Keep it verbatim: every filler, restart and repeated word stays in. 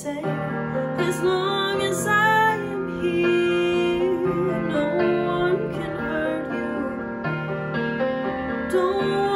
say, as long as I am here, no one can hurt you. Don't